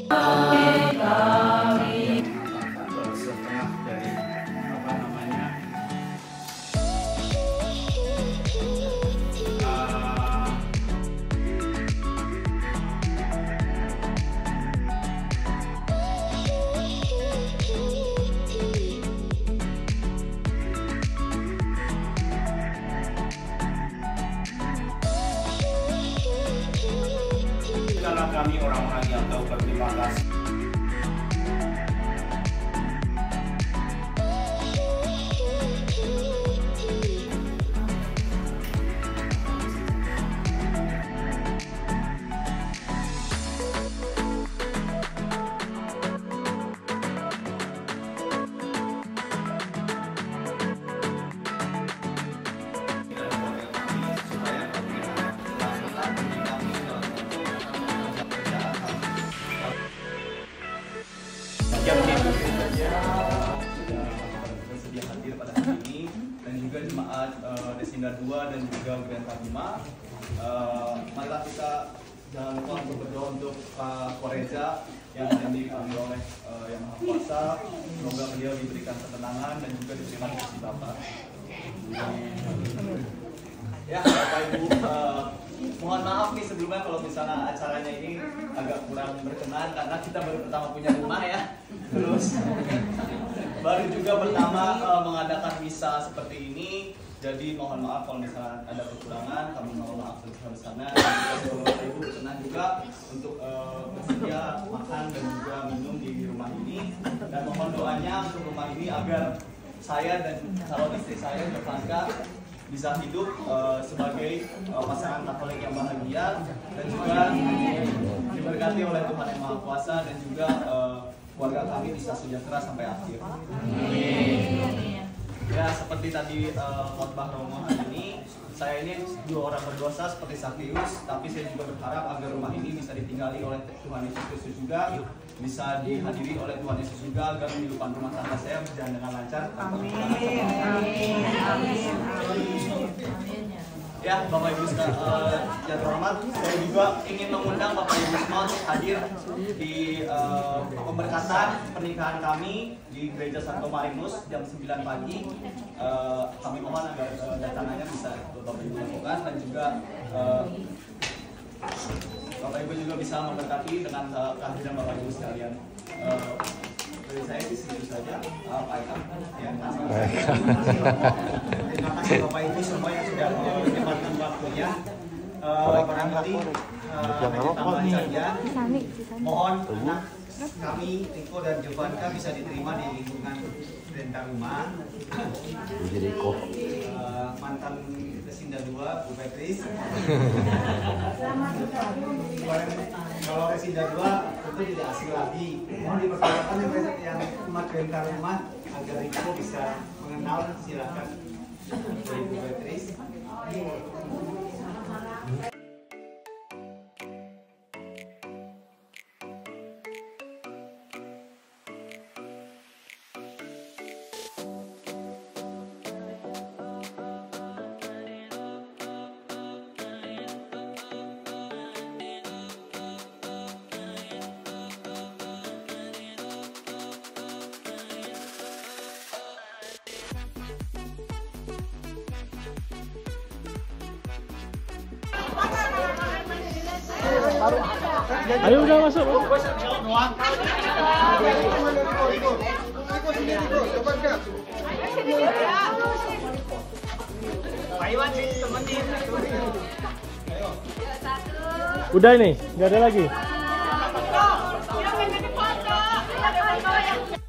Setengah dari apa namanya karena kami orang-orang yang tahu berterima kasih. Sudah bersedia hadir pada hari ini dan juga jemaat Desinda 2 dan juga Grenta 5. Marilah kita jangan lupa untuk berdoa untuk Pak Koreza yang dipanggil oleh Yang Maha Kuasa. Semoga beliau diberikan ketenangan dan juga diterima di sisi Bapak. Ya, Bapak Ibu, mohon maaf nih sebelumnya kalau misalnya acaranya ini agak kurang berkenan karena kita baru pertama punya rumah ya. Terus baru juga pertama mengadakan misa seperti ini. Jadi mohon maaf kalau misalnya ada kekurangan, kami mohon maaf sebesar-besarnya. Dan juga Bapak Ibu berkenan juga untuk bersedia makan dan juga minum di rumah ini. Dan mohon doanya untuk rumah ini agar saya dan calon istri saya, Jovanka, bisa hidup sebagai pasangan Katolik yang bahagia dan juga diberkati oleh Tuhan Yang Maha Kuasa dan juga keluarga kami bisa sejahtera sampai akhir. Amin. Ya, seperti tadi khotbah Romo hari ini, saya ini dua orang berdosa seperti Sakeus, tapi saya juga berharap agar rumah ini bisa ditinggali oleh Tuhan Yesus Kristus juga, bisa dihadiri oleh Tuhan Yesus juga, agar kehidupan rumah tangga saya berjalan dengan lancar. Amin. Ya, Bapak Ibu yang terhormat, saya juga ingin mengundang Bapak Ibu semua untuk hadir di pemberkatan pernikahan kami di Gereja Santo Marinus jam 9 pagi. Kami mohon agar datangannya bisa Bapak Ibu lakukan dan juga Bapak Ibu juga bisa memberkati dengan kehadiran Bapak Ibu sekalian. Dari saya sih segitu saja, Pak Eka. Terima kasih Bapak Ibu semua yang sudah menyempatkan waktunya. Barangkali tambahan saja. Mohon anak kami, Riko dan Jovanka, bisa diterima di lingkungan Grenta Rumah. Mantan Desinda 2, Bu Petris. Kalau Desinda 2 itu tidak asing lagi. Mohon dipersilakan yang umat Grenta Rumah agar Riko bisa mengenal. Silakan dari Bu Petris. Ayo udah masuk. Udah ini, nggak ada lagi.